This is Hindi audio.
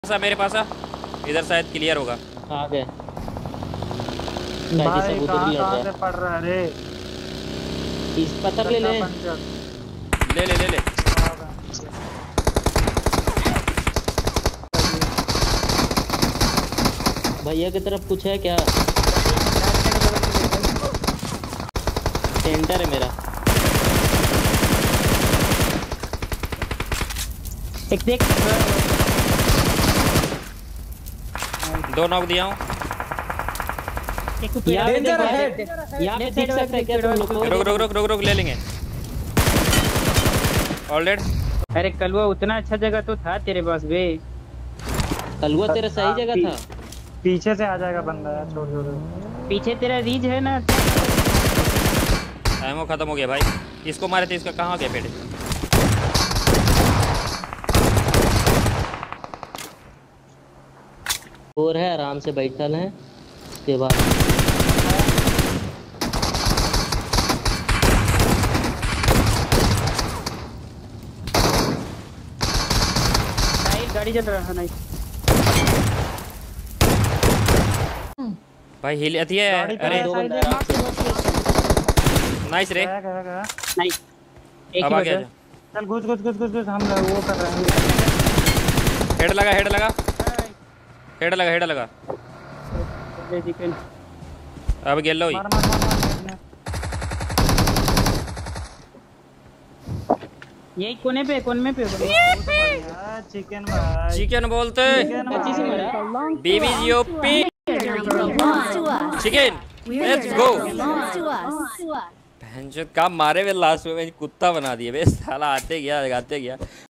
मेरे पास आ, इधर शायद क्लियर होगा। आ गए भाई कहाँ से पड़ रहा है रे? इस पत्थर ले ले। ले ले ले ले। भैया की तरफ कुछ है क्या? सेंटर है मेरा। एक देख दो नॉक दिया हूँ। यहाँ पे देख सकते हैं क्या तुम लोग को? रुक रुक रुक रुक रुक ले लेंगे। All dead. अरे कलवा उतना अच्छा जगह तो था तेरे पास बे। कलवा तेरा सही जगह था। पीछे से आ जाएगा बंदा यार, छोड़ छोड़। पीछे तेरा रीज है ना। एमो खत्म हो गया भाई। इसको मारे थे, इसका कहाँ गया पेड़? और है आराम से बैठल है। उसके बाद गाड़ी चल रहा है नहीं भाई हिल आती है। अरे नाइस रे। नहीं एक अब ही आ गया। बचा। चल घुस घुस घुस घुस घुस, हम लोग वो कर रहे हैं। हेड लगा हेड लगा हेड लगा हेड लगा। ले चिकन अब गेलो ही। मार मार मार मार। यही कोने पे चिकन भाई, चिकन बोलते अच्छी से मारा। बीबी यूपी चिकन लेट्स गो। भैंचोद काम मारे वे लास्ट में कुत्ता बना दिए बे साला। आते गया